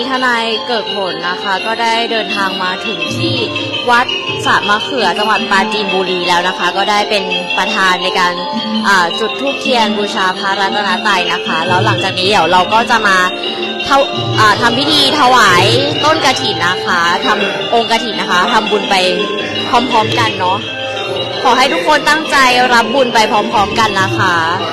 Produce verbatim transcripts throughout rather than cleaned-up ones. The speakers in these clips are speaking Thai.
ทนายเกิดผลนะคะก็ได้เดินทางมาถึงที่วัดสระมะเขือจังหวัดปราจีนบุรีแล้วนะคะก็ได้เป็นประธานในการจุดธูปเทียนบูชาพระรัตนตรัยนะคะแล้วหลังจากนี้เดี๋ยวเราก็จะมาทำพิธีถวายต้นกฐินนะคะทำองค์กฐินนะคะทำบุญไปพร้อมๆกันเนาะขอให้ทุกคนตั้งใจรับบุญไปพร้อมๆกันนะคะ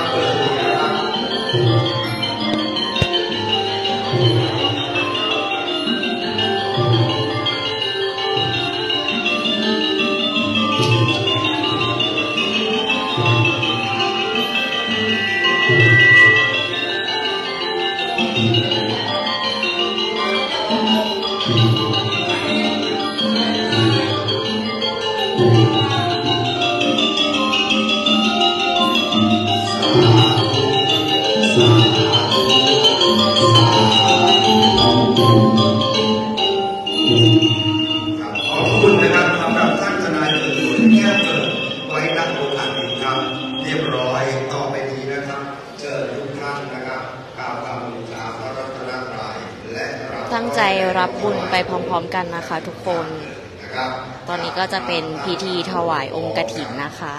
ตั้งใจรับบุญไปพร้อมๆกันนะคะทุกคนตอนนี้ก็จะเป็นพิธีถวายองค์กฐินนะคะ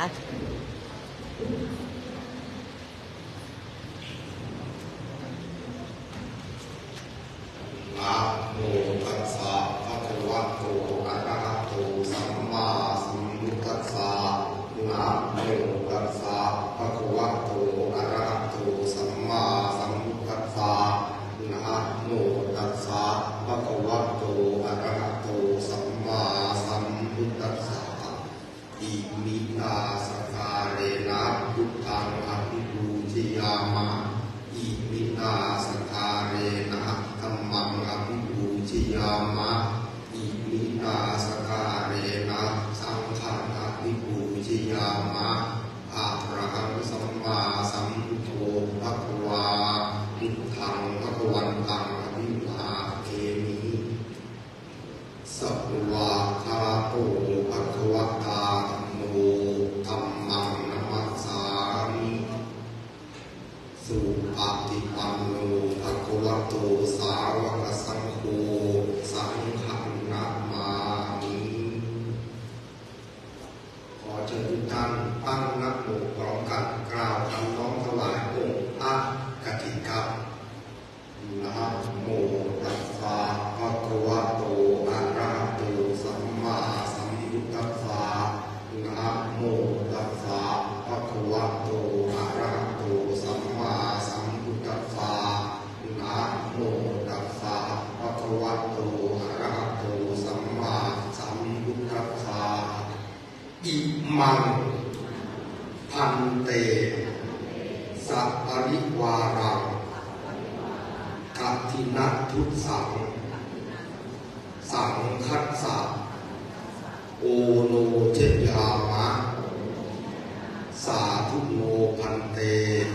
มังพันเตสัพปริวารังกัตถินัททุสังสังคัสสะโอโนเจยามะสาธุโนพันเต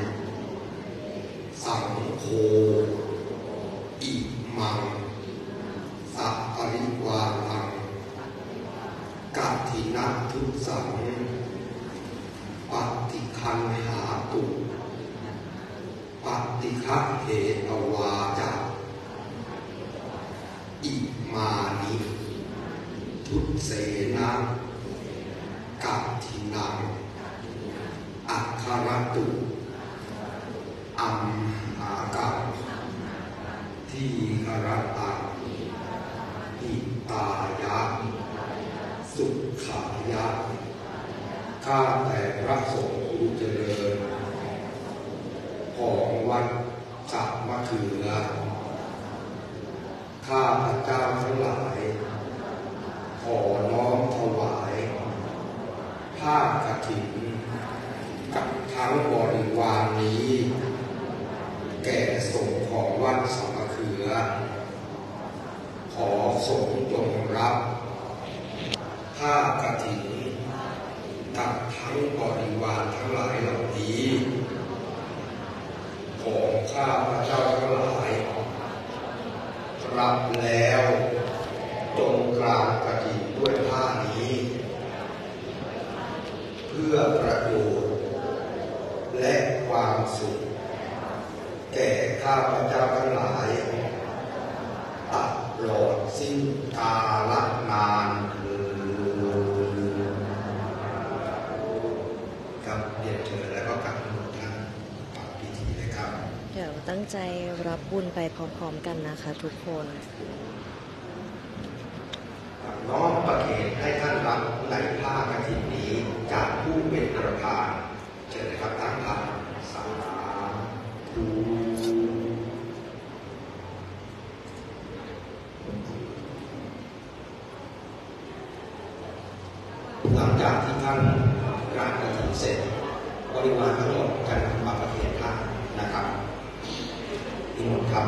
สังโฆอิมังสัพปริวารังกัตถินัททุสังปฏิคันหาตุปฏิฆะเหตวาจาอิมานิทุเสนะกัตถินังอัคคารตุอัมหากังทีฆรตังหิตายะสุขายะข้าแต่พระสงฆ์ผู้เจริญของวัดสักมะเขือข้าพระเจ้าทั้งหลายขอน้อมถวายผ้ากฐินกับทั้งบริวารนี้แก่สงฆ์ของวัดสักมะเขือขอสงฆ์จงรับผ้ากฐินกับทั้งบริวารทั้งหลายเหล่านี้ของข้าพระเจ้าทั้งหลายรับแล้วจงกราบกฐินด้วยผ้านี้เพื่อประโยชน์และความสุขแก่ข้าพระเจ้าทั้งหลายตนเชิญแล้วก็กราบนิมนต์ท่านประกอบพิธีเลยครับเดี๋ยวตั้งใจรับบุญไปพร้อมๆกันนะคะทุกคนน้อมประเคนให้ท่านรับในผ้ากฐินนี้จากผู้เป็นประธานเชิญนะครับตั้งพานสาธุหลังจากที่ท่านกราบกฐินเสร็จบริวารทั้งหมดจะนำมาประเคนท่านนะครับนิมนต์ครับ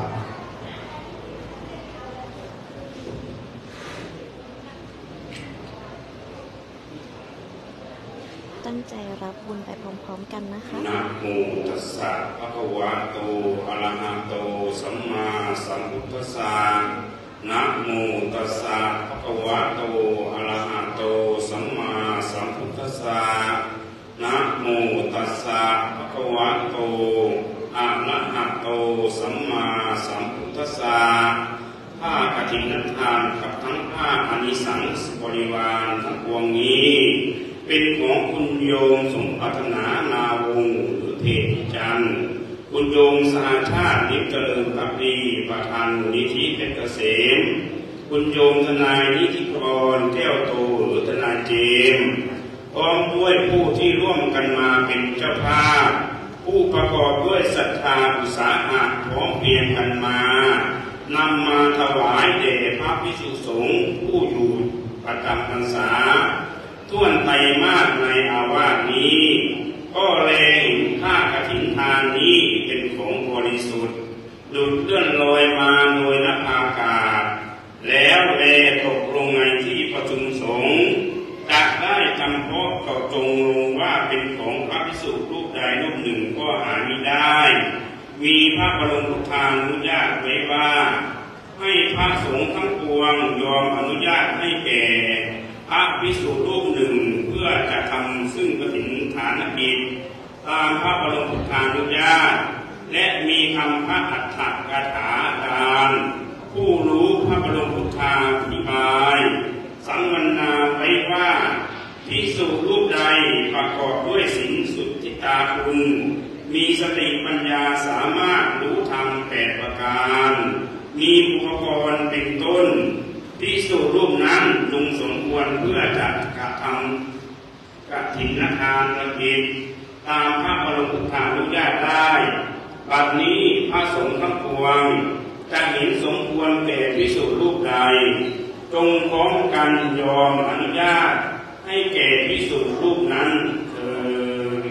ตั้งใจรับบุญไปพร้อมๆกันนะคะนะโมตัสสะภะคะวะโตอะระหะโตสัมมาสัมพุทธัสสะนะโมตัสสะภะคะวะโตอะระหะโตสัมมาสัมพุทธัสสะนะโมตัสสะภะคะวะโตอะระหะโตสัมมาสัมพุทธัสสะผ้ากฐินทานกับทั้งผ้าอานิสังสบริวารทั้งปวงนี้เป็นของคุณโยมสมปรารถนานาวงศ์หรือเทพจันทร์คุณโยมสหชาตินิจเจริญพักดีประธานมูลนิธิเพชรเกษมคุณโยมทนายนิธิพรแก้วโตหรือทนายเจมพร้อมด้วยผู้ที่ร่วมกันมาเป็นเจ้าภาพผู้ประกอบด้วยศรัทธาอุตสาหะพร้อมเพียงกันมานำมาถวายแด่พระภิกษุสงฆ์ผู้อยู่ประจำพรรษาท่วนไตรมาสในอาวาสนี้ก็แลเห็นผ้ากฐินทานนี้เป็นของบริสุทธิ์ดุจเลื่อนลอยมาโดยนภาอากาศแล้วแลตกลงในที่ประชุมสงฆ์จะได้จำเพาะเจาะจงลงว่าเป็นของพระภิกษุรูปใดรูปหนึ่งก็หามิได้มีพระบรมพุทธานุญาตไว้ว่าให้พระสงฆ์ทั้งปวงยอมอนุญาตให้แก่พระภิกษุรูปหนึ่งเพื่อจะทำซึ่งกฐินฐานกิจตามพระบรมพุทธานุญาตและมีคำพระอัฏฐกถาจารย์ผู้รู้พระบรมพุทธาธิบายสังวรณาไว้ว่าภิกษุรูปใดประกอบด้วยศีลสุทธิตาคุณมีสติปัญญาสามารถรู้ธรรมแปดประการมีอุปกรณ์เป็นต้นภิกษุรูปนั้นจงสมควรเพื่อจะกระทำกฐินทานกิจตามพระบรมพุทธานุญาตได้บัดนี้พระสงฆ์ทั้งปวงจะเห็นสมควรแก่ภิกษุรูปใดจงพร้อมกันยอมอนุญาตให้แก่ภิกษุรูปนั้นเถิด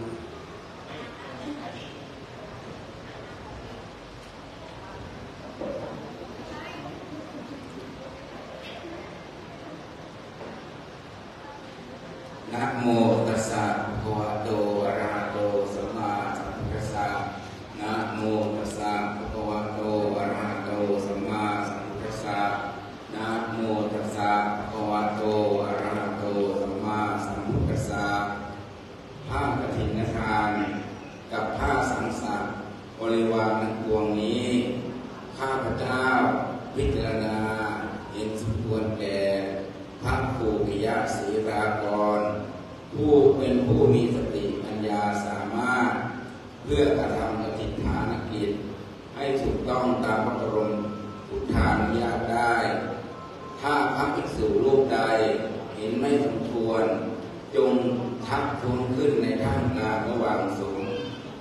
นะโมตัสสะภะคะวะโตอะระหะโตสัมมาสัมพุทธัสสะนะโมตัสสะภะคะวะโตอะระหะโตสัมมาสัมพุทธัสสะนะโมตัสสะภะคะวะโตอะระหะโตสัมมาสัมพุทธัสสะผ้ากฐินทานกับผ้าสังสรรค์บริวารทั้งปวงนี้ข้าพเจ้าพิจารณาเห็นสมควรแก่พระครูปิยะศรีรากรผู้เป็นผู้มีสติปัญญาสามารถเพื่อกระทำกฐินทานกิจให้ถูกต้องตามพระบรมพุทธานุญาตได้ถ้าพระภิกษุรูปใดเห็นไม่สมควรจงทักท้วงขึ้นในท่ามกลางระหว่างสงฆ์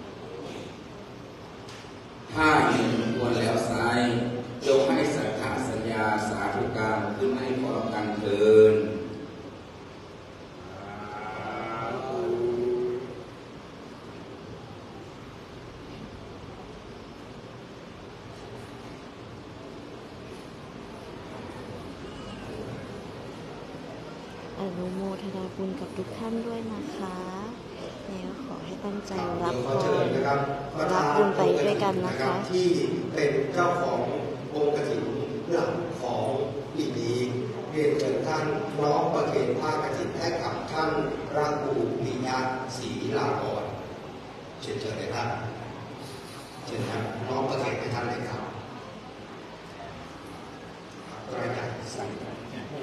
ถ้าเห็นสมควรแล้วไซร้จงให้สัทธาสัญญาสาธุการขึ้นให้พร้อมกันเถิดอนุโมทนาบุญกับทุกท่านด้วยนะคะแล้วขอให้ตั้งใจรับพรรับบุญไปด้วยกันนะคะที่เป็นเจ้าขององค์กฐินหลักของปีนี้เรียนเชิญท่านน้อมประเคนผ้ากฐินให้กับท่านพระครูปิยะศรีลากรเชิญเชิญเลยครับเชิญครับน้อมประเคนให้ท่านเลยครับกระจายใส่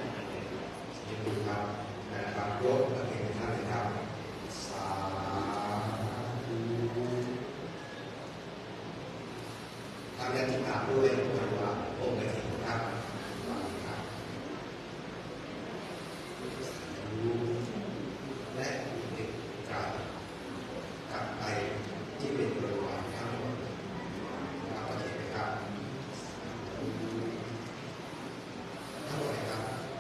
ครับนะครับยกประเคนให้ท่านเลยครับสาและติดตามด้วยบริวารองค์กฐินครับและอีกหนึ่งการกลับไปที่เป็นบริวารทั้งหมดครับโอเคไหมครับทั้งหมดครับ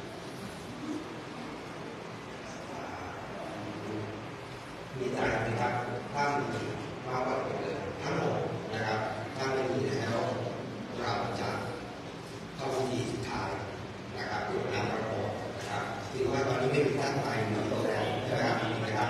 มีใจนะครับถ้ามีมาวัดเลยทั้งหมดนะครับถ้าไม่มีแล้วเราจะเข้าพิธีสุดท้ายนะครับกรวดน้ำประกอบนะครับถือว่าตอนนี้ไม่มีตั้งใจมีโปรแกรมใช่ไหมครับมีนะครับ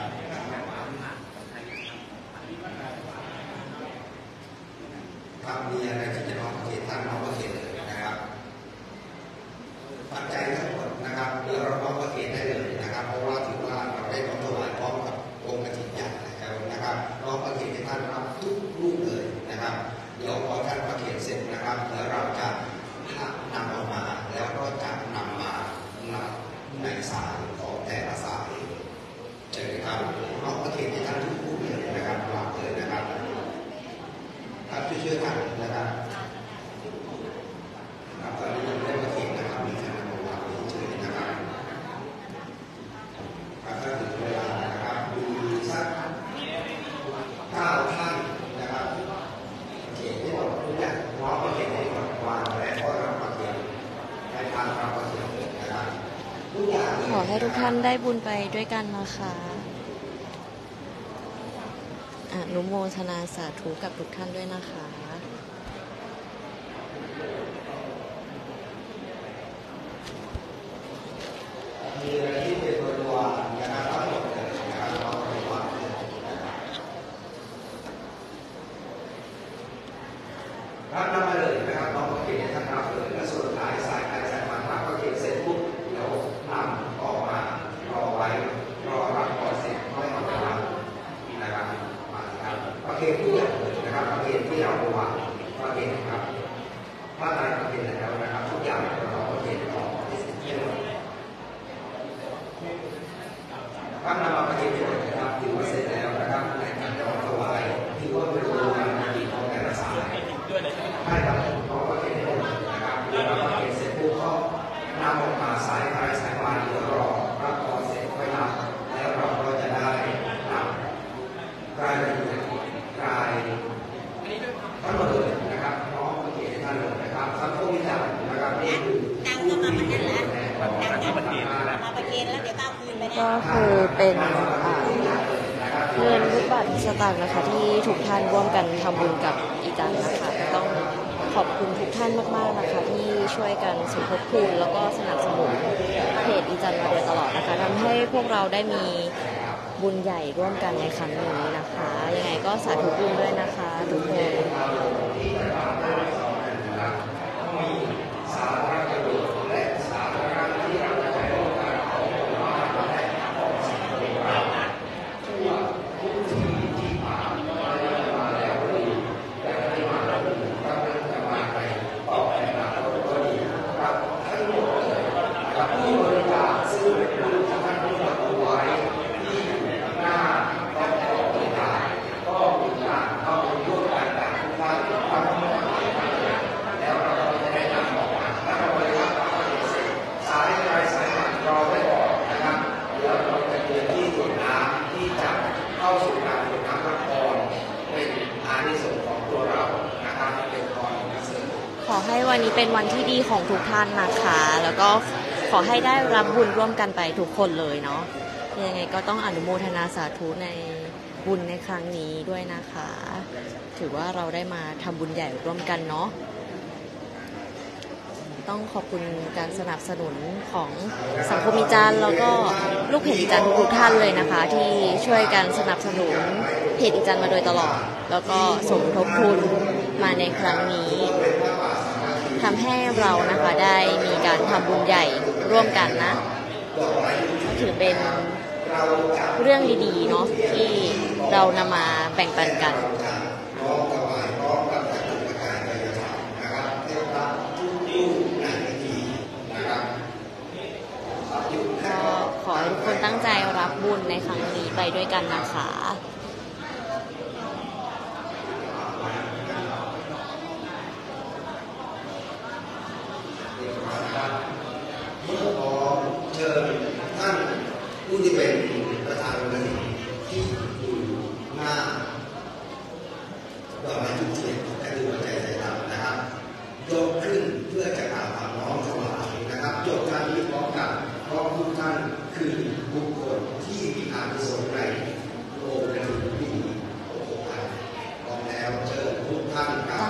ถ้ามีอะไรที่จะน้อมเขียนท่านน้อมเขียนเลยนะครับปัจจัยทั้งหมดนะครับเดี๋ยวเราน้อมเขียนได้เลยนะครับเพราะว่าถือว่าเราได้น้อมถวายพร้อมกับองค์กฐินใหญ่แล้วนะครับน้อมเขียนให้ท่านรับทุกรูปเลยนะครับเดี๋ยวพอท่านเขียนเสร็จนะครับเดี๋ยวเราจะนำออกมาแล้วก็จะนำมาในสายของแต่ละสายใช่ไหมครับน้องประเทศที่ท่านทุกผู้เลยนะครับวางเลยนะครับครับช่วยๆกันนะครับครับตอนนี้ยังไม่ได้ประเทศนะครับมีคณะกรรมการเฉยๆนะครับครับถ้าถึงเวลานะครับมีสักเก้าท่านนะครับเขียนที่บอกทุกอย่างน้องประเทศให้ก่อนวางและก็รับประเทศให้ทางรับประเทศนะครับขอให้ทุกท่านได้บุญไปด้วยกันนะคะอนุโมทนาสาธุกับทุกท่านด้วยนะคะมีอะไรที่เป็นบริวารนะครับทั้งหมดเลยนะครับเราบริวารรับนำมาเลยนะครับน้องก็เขียนท่านรับเลยและส่วนท้ายสายการจัดมารับก็เขียนเสร็จปุ๊บเดี๋ยวนำออกมารอไว้รอรับก่อนเสร็จค่อยเอาไปรับนะครับมาครับประเคนทุกอย่างเลยนะครับประเคนที่เราวางประเคนครับถ้าอะไรประเคนแล้วนะครับทุกอย่างเราประเคนต่อที่สิ่งที่เราถ้านำมาประเคนหมดนะครับถือว่าเสร็จแล้วนะครับในการน้อมถวายถือว่าเป็นโรงงานดีของแต่ละสายให้เราน้อมประเคนหมดนะครับเมื่อเราประเคนเสร็จปุ๊บก็นำออกมาสายใครสายมาเดี๋ยวรอรับพอเสร็จค่อยรับแล้วเราก็จะได้นำรายละเอียดรายทั้งหมดเลยนะครับน้อมประเคนท่านเลยนะครับสังคมวิจารณ์นะครับนี่คือดังก็มาประเคนแล้วดังก็มาประเคนแล้วมาประเคนแล้วเดี๋ยวเอาคืนไปแน่ก็คือเป็นเงินทุกบาททุกสตางค์นะคะที่ทุกท่านร่วมกันทำบุญกับอีจันนะคะก็ต้องขอบคุณทุกท่านมากๆนะคะที่ช่วยกันสมทบทุนแล้วก็สนับสนุนเพจอีจันมาโดยตลอดนะคะทำให้พวกเราได้มีบุญใหญ่ร่วมกันในครั้งนี้นะคะยังไงก็สาธุบุญด้วยนะคะทุกคนขอให้วันนี้เป็นวันที่ดีของทุกท่านนะคะแล้วก็ขอให้ได้รับบุญร่วมกันไปทุกคนเลยเนาะยังไงก็ต้องอนุโมทนาสาธุในบุญในครั้งนี้ด้วยนะคะถือว่าเราได้มาทำบุญใหญ่ร่วมกันเนาะต้องขอบคุณการสนับสนุนของสังคมอีจันแล้วก็ลูกเพจอีจันทุกท่านเลยนะคะที่ช่วยกันสนับสนุนเพจอีจันมาโดยตลอดแล้วก็สมทบทุนมาในครั้งนี้ทำให้เรานะคะได้มีการทำบุญใหญ่ร่วมกันนะถือเป็นเรื่องดีๆเนาะที่เรานำมาแบ่งปันกันก็ขอให้ทุกคนตั้งใจรับบุญในครั้งนี้ไปด้วยกันนะคะ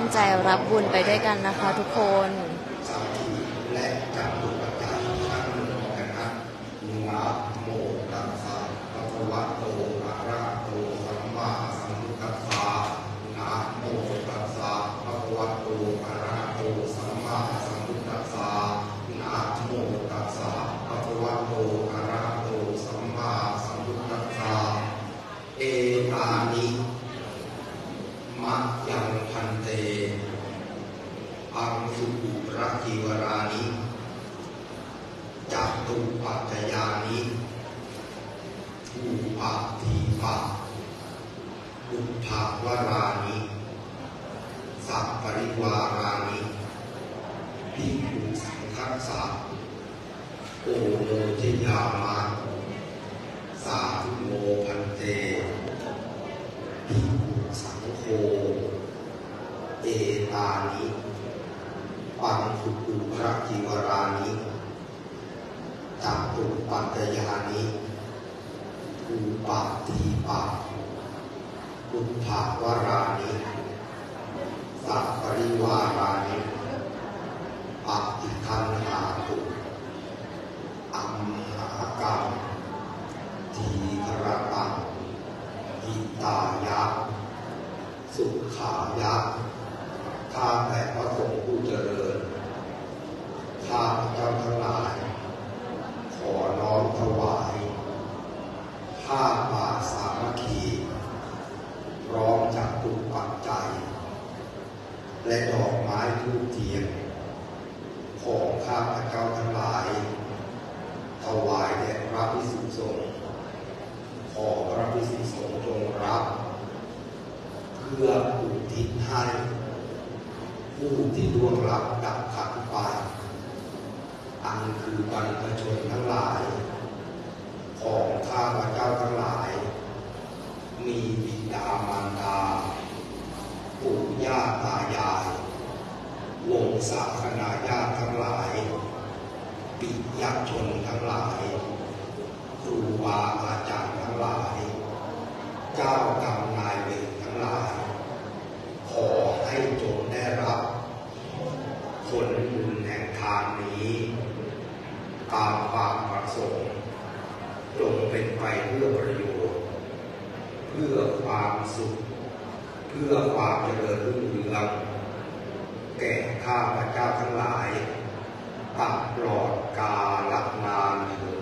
งใจรับบุญไปด้วยกันนะคะทุกคนสัมผัสและจับตุปัจจัยทั้งหมดนะครับนะโมตัสสะภะคะวะโตอะระหะโตสัมมาสัมพุทธัสสะนะโมตัสสะภะคะวะโตอะระหะโตสัมมาสัมพุทธัสสะนะโมตัสสะภะคะวะโตอะระหะโตสัมมาสัมพุทธัสสะเอตานิมะยังพันเตอังสุปุระจิวรานิจักตุปัจจยานิทูปะทีปะอุทธาวรานิสัพปริวารานิภิกขุสังฆัสสะโอโมจยามะสาธุโมพันเตภิกขุสังโฆเอตานิปังสุปุระจิวรานิจักตุปัจจยานิทูปะทีปะอุทธาวรานิสัพปริวารานิปฏิคันหาตุอัมหากรรมทีฆรตังหิตายะสุขายะข้าแต่พระสงฆ์ผู้เจริญข้าพเจ้าทั้งหลายขอน้อมถวายผ้าป่าสามัคคีพร้อมจักตุปัจจัยและดอกไม้ธูปเทียนของข้าพเจ้าทั้งหลายถวายแด่พระภิกษุสงฆ์ขอพระภิกษุสงฆ์จงรับเพื่ออุทิศให้ผู้ที่ล่วงลับดับขันไปอันคือบรรพชนทั้งหลายของข้าพเจ้าทั้งหลายมีบิดามารดาปู่ย่าตายายวงศาคณาญาติทั้งหลายปิยชนทั้งหลายครูบาอาจารย์ทั้งหลายเจ้ากรรมนายเวรทั้งหลายขอให้จงได้รับผลบุญแห่งทานนี้ตามความประสงค์จงเป็นไปเพื่อประโยชน์เพื่อความสุขเพื่อความเจริญรุ่งเรืองแก่ข้าพเจ้าทั้งหลายตลอดกาลนานเถิ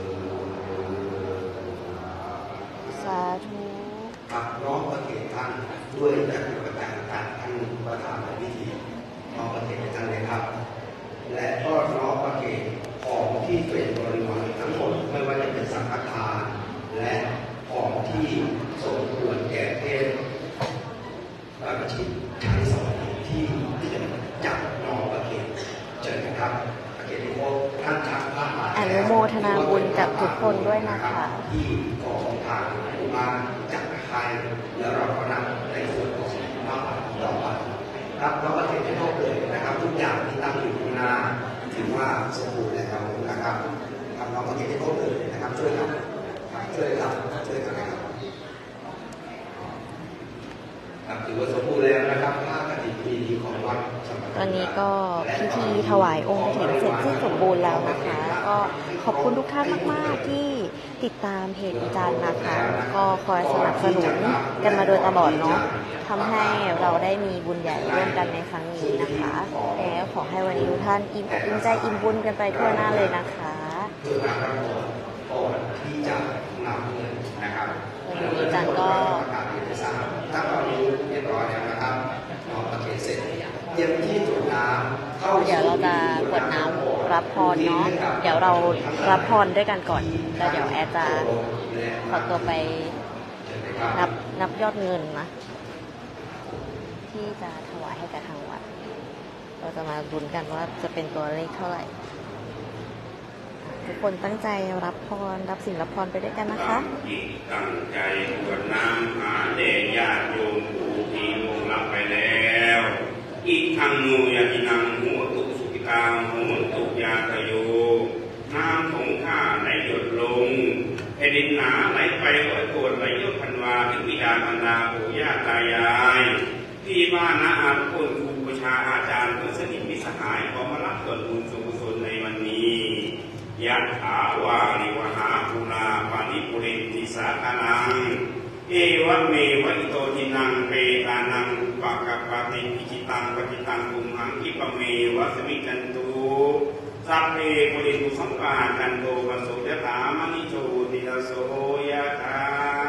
ดสาธุครับน้อมประเคนท่านด้วยจักรประจันท่านท่านประธานในพิธีน้อมประเคนท่านเลยครับและก็น้อมประเคนของที่เป็นบริวารทั้งหมดไม่ว่าจะเป็นสังฆทานและของที่สมควรแก่เพศประชิดชั้นสองที่จะจับน้อมประเคนเชิญนะครับประเคนที่พบท่านชักผ้ามาอนุโมทนาบุญกับทุกคนด้วยนะคะที่กองทางหมู่บ้านจัดให้แล้วเราก็นำในส่วนของน้ำปัดต่อไปครับน้อมประเคนให้ครบเลยนะครับทุกอย่างที่ตั้งอยู่ข้างหน้าถือว่าสมบูรณ์แล้วนะครับทำน้องประเคนให้ครบเลยนะครับช่วยกันช่วยกันช่วยกันนะครับครับถือว่าสมบูรณ์แล้วนะครับผ้ากฐินปีของวัดตอนนี้ก็พิธีถวายองค์กฐินเสร็จสิ้นสมบูรณ์แล้วนะคะก็ขอบคุณทุกท่านมากๆที่ติดตามเพจอาจารย์นะคะก็คอยสนับสนุนกันมาโดยตลอดเนาะทำให้เราได้มีบุญใหญ่ร่วมกันในครั้งนี้นะคะแล้วขอให้วันนี้ทุกท่านอิ่มอกอิ่มใจอิ่มบุญกันไปทั่วหน้าเลยนะคะก่อนที่จะนำเงินนะครับวันนี้อาจารย์ก็ถ้าเรารู้เรียบร้อยแล้วนะครับน้อมประเคนเสร็จเตรียมที่จุดน้ำเข้าเดี๋ยวเราจะกดน้ำรับพรเนาะเดี๋ยวเรารับพรด้วยกันก่อนแล้วเดี๋ยวแอร์จะขอตัวไปนับนับยอดเงินนะที่จะถวายให้กับทางวัดเราจะมาลุ้นกันว่าจะเป็นตัวเลขเท่าไหร่ทุกคนตั้งใจรับพรรับสิ่งรับพรไปด้วยกันนะคะตั้งใจกวดน้ำหาเดชญาติโยมผู้ที่ลงรับไปแล้วอีกทางนูยาตินังหัวตุสุกิตาหัวตุยาตโยน้ำของข้าไหลหยดลงแผ่นดินหนาไหลไปไหลโกรธไหลยศพันวาถึงบิดามารดาปู่ย่าตายายที่บ้านนาอาโคนครูพชาอาจารย์เพื่อนสนิทมิตรสหายขอมารับส่วนบุญส่วนกุศลในวันนี้ยะถาวาริวหาภูราปาริปุเรนติสาคานังเอวะเมวะอิโตทินังเปตานังปะกะปะติอิจิตังปจิตังตุมหังอิปะเมวะสมิจันตุสัพเพปุเรนตุสังกาจันโตปะโสยะถามณิโชติระโสยะถา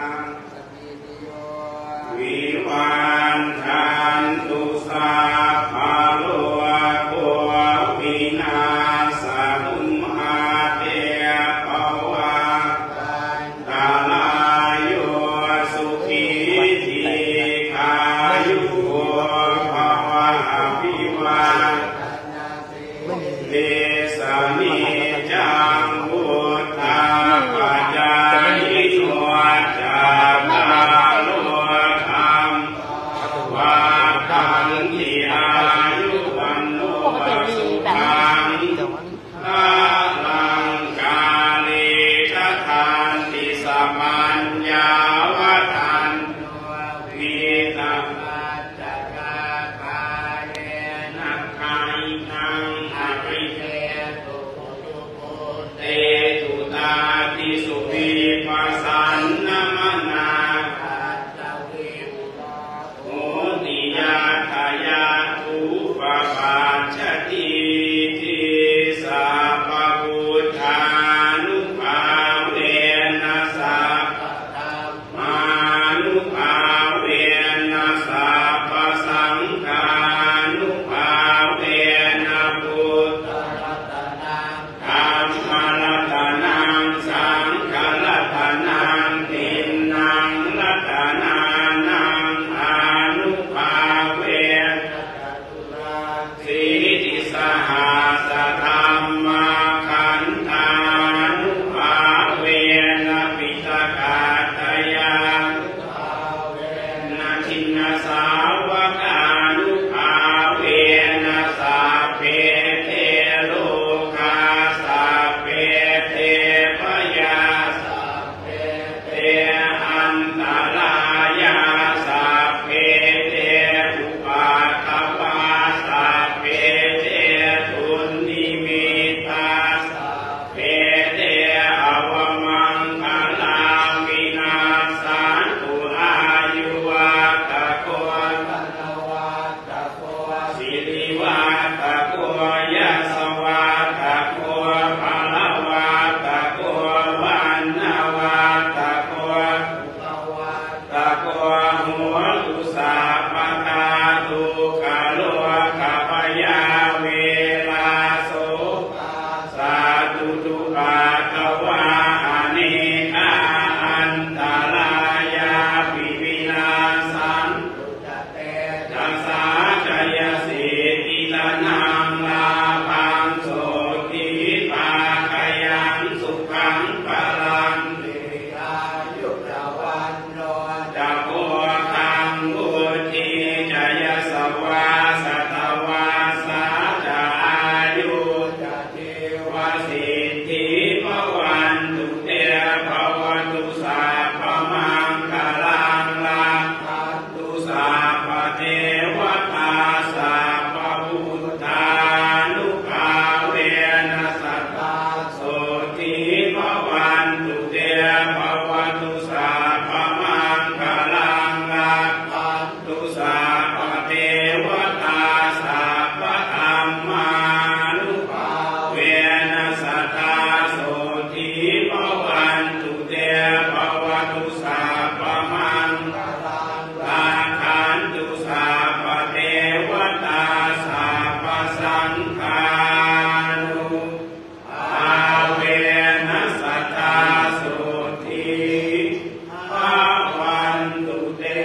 วิวันทันตุสัพพะโลกวินาศตุมาเตภวัตตาลายโยสุขีทีขายุโกภวะอภิวาเตสานิจังพุทธาปัจจายิโนจัตตาโลธรรมวาทันติอายุวันโนสุขังลาลังกาลิชะทานติสัมปัญญาวทันวิตาปัจจกาปาเยนะกายนังอภิเทตุตุโกเตตุตาติสุวิปัสสันนมนาคัตตวิอุโหติยาทายาทุปปัจจติติสัพพะพุทธานุภาเวนะสัพพะธัมมานุภาเวนะสัพพะสังฆานุภาเวนะพุทธรัตนังธัมมรัตนังสังฆรัตนังตินนังรัตนานังอานุภาเวนะจตุราสีติสหัสธรรมขันธานุภาเวนะปิตกาตยานุภาเวนะชินสาวกานุภาเวนะสัพเพเทโลกาสัพเพเทพยาสัพเพเทอันตรายาสัพเพเทอุปาทวาสัพเพเททุนนิมิตาสัพเพเทอวมังคลามินาสันตุอายุวัตโกตันวัตโกสิริวัตโกยะสวัตโกภะละวัตโกวันนะวัตโกภะวัตโกหัวตุสัพพะทาตุกะโลกัปยาเวลาโสสาธุตุปาตวาอเนกาอันตรายาปิวินาสันตุจเตจัสสาจยสิติลนังลาภังโสติปาคยังสุขังพลังติอายุตวันโนจักโกตังอุทิจยสวาสัตวาสาจาอายุจติวสิทธิภวันตุเตภวันตุสัพพมังคลังลังคันตุสัพพเทวตาสัพพพุทธานุภาเวนะสัตตาโสติภวันตุเตภวันตุสัพพมังคลังลังคันตุสัพพเทวตาสัพพธัมมานุภาเวนะสัตตาโสติภวันตุเตภวันตุสัพพมังคลังลังคันตุสัพพเทวตาสัพพสังฆานุภาเวนะสัตตาโสติภวันตุเต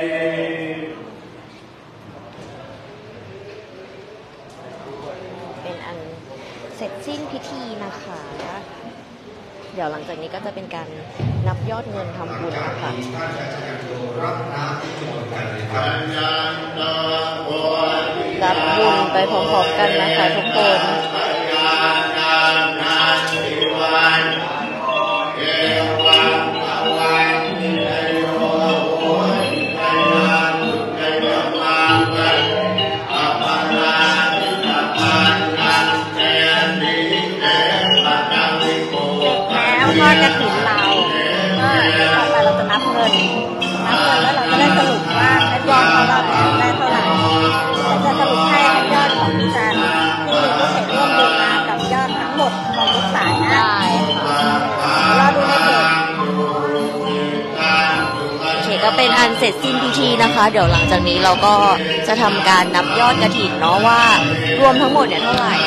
เป็นอันเสร็จสิ้นพิธีนะคะ เดี๋ยวหลังจากนี้ก็จะเป็นการนับยอดเงินทำบุญนะคะ รับบุญไปพร้อมๆกันนะคะทุกคน Apa การเสร็จสิ้นพิธีนะคะ เดี๋ยวหลังจากนี้เราก็จะทำการนับยอดกฐินเนาะว่ารวมทั้งหมดเนี่ยเท่าไหร่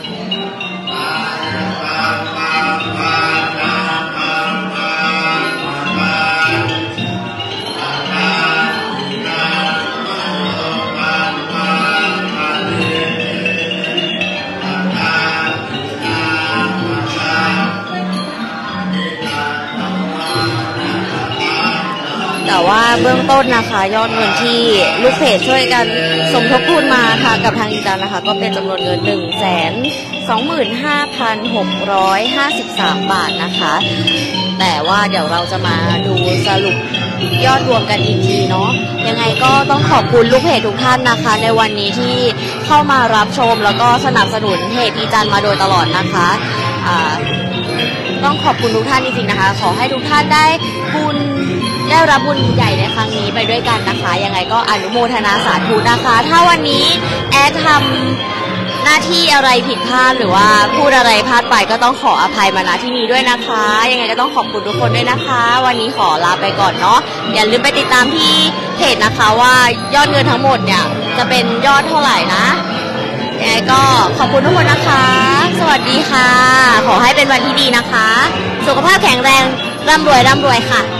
แต่ว่าเบื้องต้นนะคะยอดเงินที่ลูกเพจช่วยกันสมทบทุนมาค่ะกับทางอีจันนะคะก็เป็นจำนวนเงิน หนึ่งแสนสองหมื่นห้าพันหกร้อยห้าสิบสาม บาทนะคะแต่ว่าเดี๋ยวเราจะมาดูสรุปยอดรวมกันอีกทีเนาะยังไงก็ต้องขอบคุณลูกเพจทุกท่านนะคะในวันนี้ที่เข้ามารับชมแล้วก็สนับสนุนเพจอีจันมาโดยตลอดนะคะอ่าต้องขอบคุณทุกท่านจริงๆนะคะขอให้ทุกท่านได้บุญได้รับบุญใหญ่ในครั้งนี้ไปด้วยกันนะคะยังไงก็อนุโมทนาสาธุนะคะถ้าวันนี้แอดทำหน้าที่อะไรผิดพลาดหรือว่าพูดอะไรพลาดไปก็ต้องขออภัยมาณที่นี้ด้วยนะคะยังไงก็ต้องขอบคุณทุกคนด้วยนะคะวันนี้ขอลาไปก่อนเนาะอย่าลืมไปติดตามที่เพจนะคะว่ายอดเงินทั้งหมดเนี่ยจะเป็นยอดเท่าไหร่นะยังไงก็ขอบคุณทุกคนนะคะสวัสดีค่ะขอให้เป็นวันที่ดีนะคะสุขภาพแข็งแรงร่ำรวยร่ำรวยค่ะ